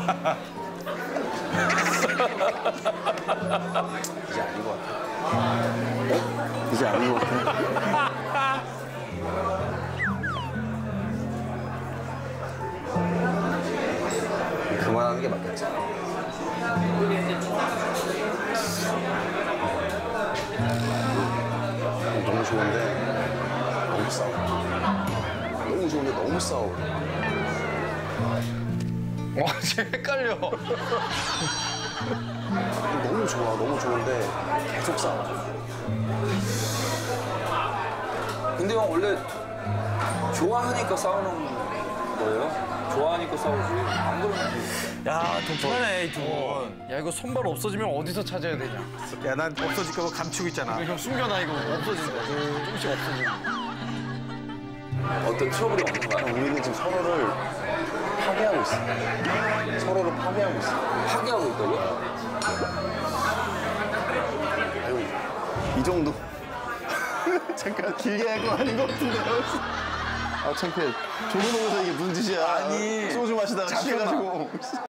이제 아닌 것 같아. 이제 아닌 것 같아. 그만하는 게 맞겠지. 너무 좋은데 너무 싸워. 너무 좋은데 너무 싸워. 와, 진짜 헷갈려. 너무 좋아, 너무 좋은데 계속 싸워. 근데 형 원래 좋아하니까 싸우는 거예요? 좋아하니까 싸우지. 안 그러면 야, 독특하네, 이 두 분. 야, 이거 손발 없어지면 어디서 찾아야 되냐. 야, 난 없어질까 봐 감추고 있잖아. 이거 형 숨겨놔, 이거 없어진다. 조금씩 없어진다. 어떤 트러블이 없는 거야? 우리는 지금 서로를 파괴하고 있어. 서로를 파괴하고 있어. 파괴하고 있다고요? 아유, 이 정도. 잠깐 길게 할 거 아닌 것 같은데. 아, 창피해. 조르노에서 이게 무슨 짓이야. 아니. 소주 마시다가 취해가지고.